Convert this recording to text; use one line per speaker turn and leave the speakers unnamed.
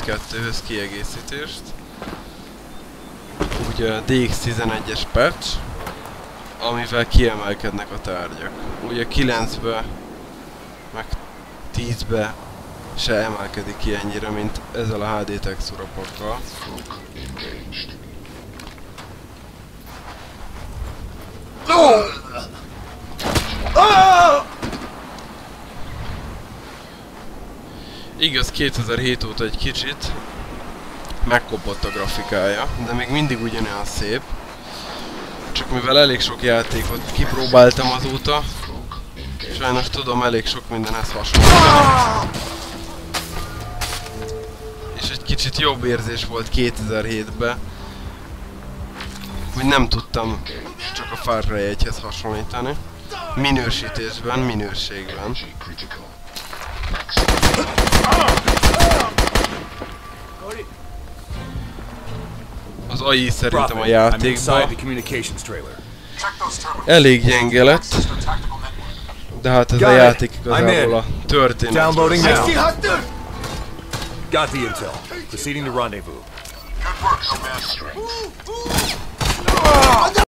Ops 2-höz kiegészítést. Ugye a DX11-es patch, amivel kiemelkednek a tárgyak. Ugye 9-be, meg 10-be se emelkedik ki ennyire, mint ezzel a HD textúrapakkal. Igaz, 2007 óta egy kicsit megkopott a grafikája, de még mindig ugyanolyan szép. Csak mivel elég sok játékot kipróbáltam azóta, sajnos tudom, elég sok mindenhez hasonló. És egy kicsit jobb érzés volt 2007-ben, hogy nem tudtam csak a Far Cry 1-hez hasonlítani. Minősítésben, minőségben. Az AI szerintem a játékban elég gyenge lett, de hát ez a játék igazából a történetről.
Got the intel. Proceeding to rendezvous.